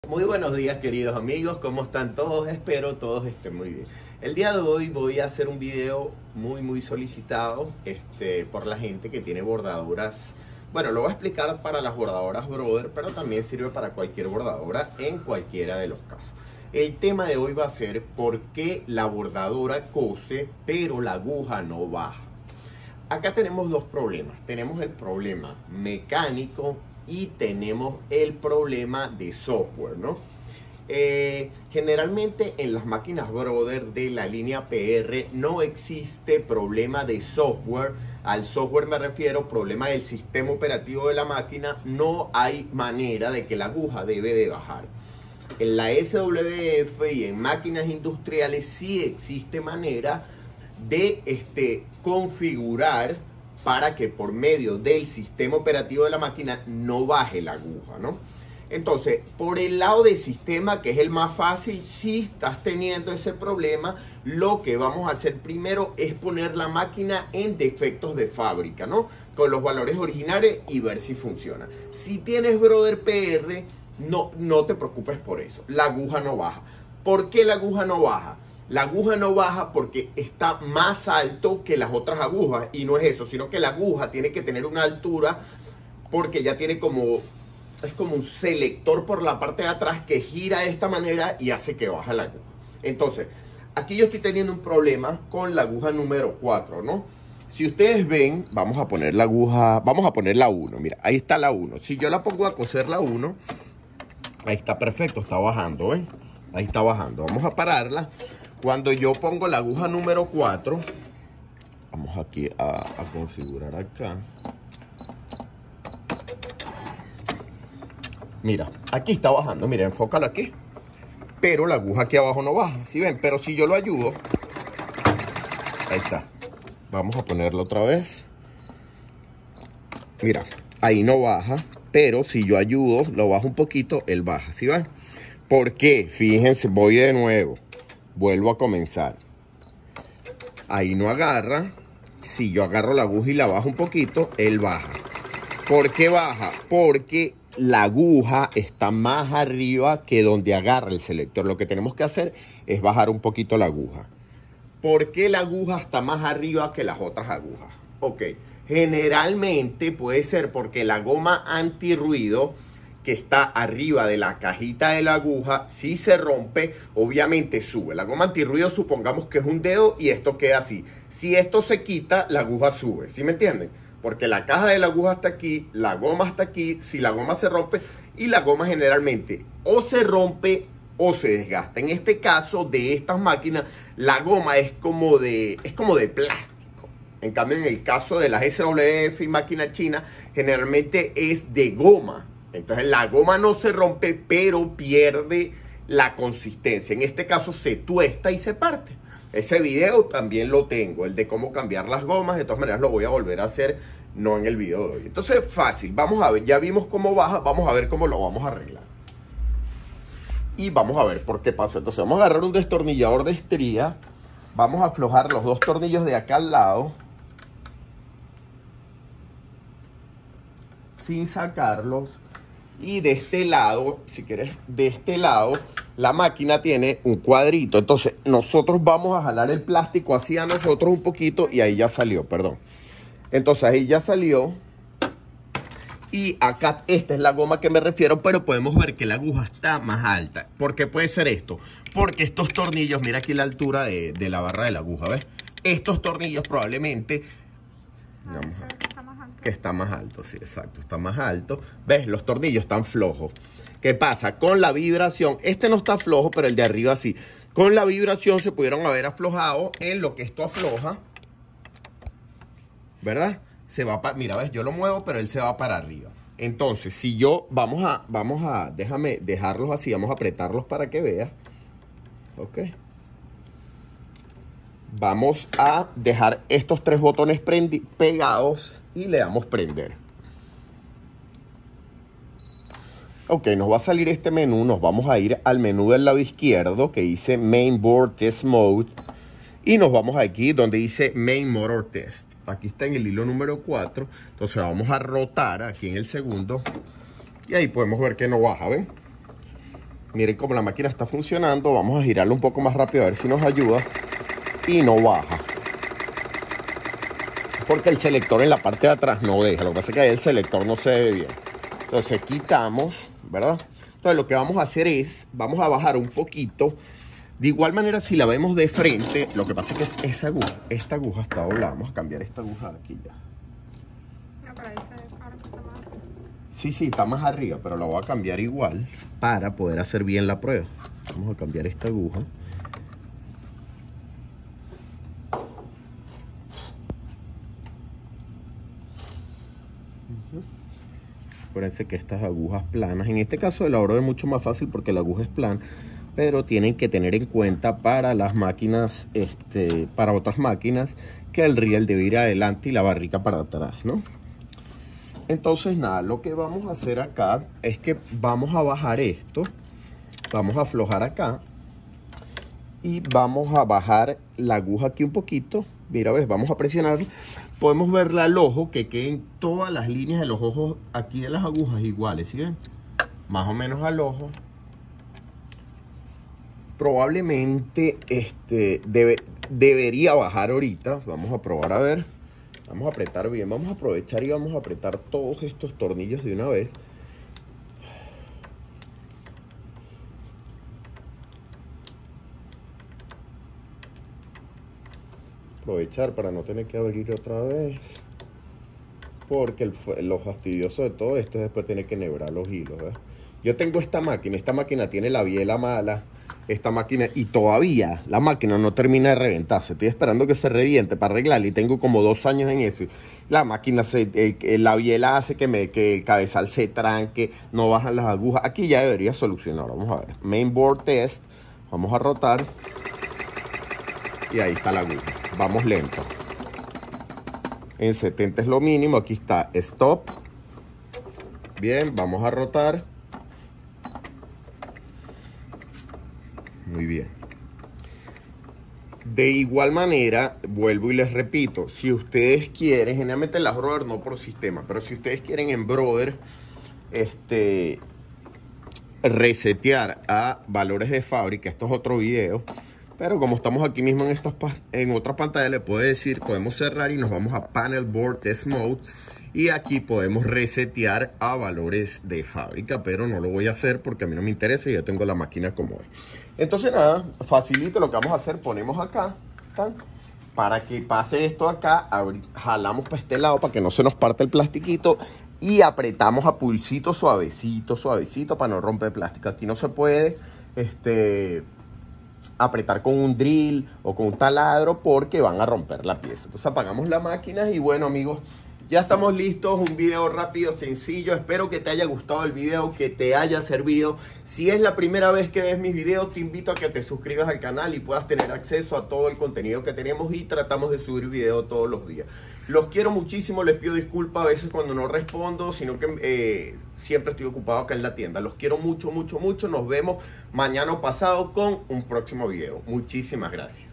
Muy buenos días, queridos amigos, ¿cómo están todos? Espero todos estén muy bien. El día de hoy voy a hacer un video muy solicitado por la gente que tiene bordaduras. Bueno, lo voy a explicar para las bordadoras Brother, pero también sirve para cualquier bordadora en cualquiera de los casos. El tema de hoy va a ser por qué la bordadora cose pero la aguja no baja. Acá tenemos dos problemas. Tenemos el problema mecánico y tenemos el problema de software, ¿no? Generalmente en las máquinas Brother de la línea PR no existe problema de software. Al software me refiero problema del sistema operativo de la máquina. No hay manera de que la aguja debe de bajar. En la SWF y en máquinas industriales sí existe manera de configurar para que por medio del sistema operativo de la máquina no baje la aguja, ¿no? Entonces, por el lado del sistema, que es el más fácil, si estás teniendo ese problema, lo que vamos a hacer primero es poner la máquina en defectos de fábrica, ¿no? Con los valores originales y ver si funciona. Si tienes Brother PR, no te preocupes por eso. La aguja no baja. ¿Por qué la aguja no baja? La aguja no baja porque está más alto que las otras agujas. Y no es eso, sino que la aguja tiene que tener una altura porque ya tiene es como un selector por la parte de atrás que gira de esta manera y hace que baje la aguja. Entonces, aquí yo estoy teniendo un problema con la aguja número 4, ¿no? Si ustedes ven, vamos a poner la aguja, vamos a poner la 1. Mira, ahí está la 1. Si yo la pongo a coser la 1, ahí está perfecto, está bajando, ¿ven? Ahí está bajando. Vamos a pararla. Cuando yo pongo la aguja número 4, vamos aquí a configurar acá. Mira, aquí está bajando, mira, enfócalo aquí. Pero la aguja aquí abajo no baja, ¿sí ven? Pero si yo lo ayudo, ahí está. Vamos a ponerlo otra vez. Mira, ahí no baja, pero si yo ayudo, lo bajo un poquito, él baja, ¿sí ven? ¿Por qué? Fíjense, voy de nuevo. Vuelvo a comenzar. Ahí no agarra. Si yo agarro la aguja y la bajo un poquito, él baja. ¿Por qué baja? Porque la aguja está más arriba que donde agarra el selector. Lo que tenemos que hacer es bajar un poquito la aguja. ¿Por qué la aguja está más arriba que las otras agujas? Ok, generalmente puede ser porque la goma antirruido que está arriba de la cajita de la aguja, si se rompe, obviamente sube. La goma antirruido supongamos que es un dedo y esto queda así. Si esto se quita, la aguja sube, ¿sí me entienden? Porque la caja de la aguja está aquí, la goma está aquí, si la goma se rompe, y la goma generalmente o se rompe o se desgasta. En este caso de estas máquinas, la goma es como de plástico. En cambio, en el caso de las SWF y máquina china, generalmente es de goma. Entonces la goma no se rompe, pero pierde la consistencia. En este caso se tuesta y se parte. Ese video también lo tengo, el de cómo cambiar las gomas. De todas maneras lo voy a volver a hacer, no en el video de hoy. Entonces fácil, vamos a ver, ya vimos cómo baja, vamos a ver cómo lo vamos a arreglar. Y vamos a ver por qué pasa. Entonces vamos a agarrar un destornillador de estría. Vamos a aflojar los dos tornillos de acá al lado, sin sacarlos. Y de este lado, si quieres, de este lado, la máquina tiene un cuadrito. Entonces, nosotros vamos a jalar el plástico así a nosotros un poquito. Y ahí ya salió, perdón. Entonces, ahí ya salió. Y acá, esta es la goma que me refiero. Pero podemos ver que la aguja está más alta. ¿Por qué puede ser esto? Porque estos tornillos, mira aquí la altura de la barra de la aguja, ¿ves? Estos tornillos probablemente... Vamos a ver. Que está más alto, sí, exacto, está más alto. ¿Ves? Los tornillos están flojos. ¿Qué pasa? Con la vibración, este no está flojo, pero el de arriba sí. Con la vibración se pudieron haber aflojado en lo que esto afloja. ¿Verdad? Se va para, mira, ¿ves? Yo lo muevo, pero él se va para arriba. Entonces, si yo, déjame dejarlos así, vamos a apretarlos para que veas. Ok. Vamos a dejar estos tres botones pegados y le damos prender. Ok, nos va a salir este menú. Nos vamos a ir al menú del lado izquierdo que dice Mainboard Test Mode. Y nos vamos aquí donde dice Main Motor Test. Aquí está en el hilo número 4. Entonces vamos a rotar aquí en el segundo. Y ahí podemos ver que no baja, ¿ven? Miren cómo la máquina está funcionando. Vamos a girarlo un poco más rápido a ver si nos ayuda. Y no baja. Porque el selector en la parte de atrás no deja. Lo que pasa es que ahí el selector no se ve bien. Entonces quitamos, ¿verdad? Entonces lo que vamos a hacer es, vamos a bajar un poquito. De igual manera, si la vemos de frente, lo que pasa es que esta aguja está doblada. Vamos a cambiar esta aguja de aquí ya. No, pero ahora que está más arriba. Sí, está más arriba, pero la voy a cambiar igual para poder hacer bien la prueba. Vamos a cambiar esta aguja. Acuérdense que estas agujas planas, en este caso el ahorro es mucho más fácil porque la aguja es plana, pero tienen que tener en cuenta para las máquinas, para otras máquinas, que el riel debe ir adelante y la barrica para atrás, ¿no? Entonces nada, lo que vamos a hacer acá es que vamos a bajar esto, vamos a aflojar acá y vamos a bajar la aguja aquí un poquito. Mira, ves, vamos a presionar. Podemos verla al ojo, que queden todas las líneas de los ojos aquí de las agujas iguales, ¿sí ven? Más o menos al ojo. Probablemente debería bajar ahorita. Vamos a probar a ver. Vamos a apretar bien. Vamos a aprovechar y vamos a apretar todos estos tornillos de una vez. Aprovechar para no tener que abrir otra vez, porque lo fastidioso de todo esto es después tener que enhebrar los hilos, ¿verdad? Yo tengo esta máquina tiene la biela mala, esta máquina, y todavía la máquina no termina de reventarse. Estoy esperando que se reviente para arreglarla y tengo como 2 años en eso. La máquina, la biela hace que el cabezal se tranque, no bajan las agujas. Aquí ya debería solucionar. Vamos a ver, mainboard test, vamos a rotar. Y ahí está la aguja. Vamos lento. En 70 es lo mínimo. Aquí está stop. Bien, vamos a rotar. Muy bien. De igual manera, vuelvo y les repito, si ustedes quieren, generalmente las Brother no por sistema, pero si ustedes quieren en Brother, resetear a valores de fábrica, esto es otro video. Pero como estamos aquí mismo en otra pantalla, le puedo decir, podemos cerrar y nos vamos a Panel Board Test Mode. Y aquí podemos resetear a valores de fábrica, pero no lo voy a hacer porque a mí no me interesa y ya tengo la máquina como es. Entonces nada, facilito lo que vamos a hacer, ponemos acá, ¿tan? Para que pase esto acá, jalamos para este lado para que no se nos parte el plastiquito y apretamos a pulsito suavecito, suavecito para no romper plástico. Aquí no se puede, apretar con un drill o con un taladro porque van a romper la pieza. Entonces apagamos la máquina y bueno, amigos, ya estamos listos. Un video rápido, sencillo. Espero que te haya gustado el video, que te haya servido. Si es la primera vez que ves mis videos, te invito a que te suscribas al canal y puedas tener acceso a todo el contenido que tenemos, y tratamos de subir video todos los días. Los quiero muchísimo, les pido disculpas a veces cuando no respondo, sino que siempre estoy ocupado acá en la tienda. Los quiero mucho, mucho, mucho. Nos vemos mañana o pasado con un próximo video. Muchísimas gracias.